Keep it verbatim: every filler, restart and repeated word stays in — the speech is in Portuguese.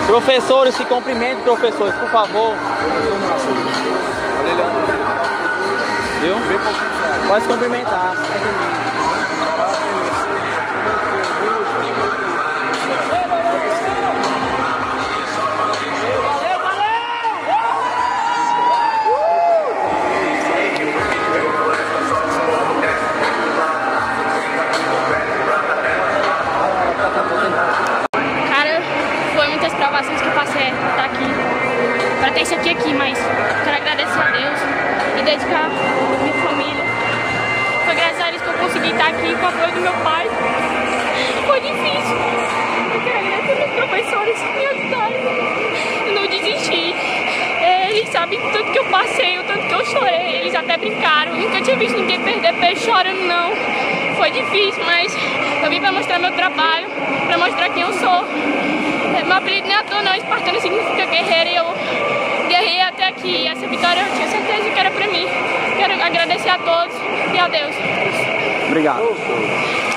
Professores, se cumprimentem, professores, por favor. Viu? Pode se cumprimentar. Provações que eu passei pra estar aqui, pra ter isso aqui aqui, mas quero agradecer a Deus e dedicar a minha família. Foi graças a eles que eu consegui estar aqui com o apoio do meu pai. Foi difícil. Eu quero agradecer meus professores que me ajudaram. Eu não desisti. Eles sabem tudo que eu passei, o tanto que eu chorei. Eles até brincaram. Eu nunca tinha visto ninguém perder peixe chorando, não. Foi difícil, mas eu vim pra mostrar meu trabalho, pra mostrar quem eu sou. Meu apelido não é à toa, não. Espartano significa guerreiro e eu guerrei até aqui. Essa vitória eu tinha certeza que era pra mim. Quero agradecer a todos e a Deus. Obrigado.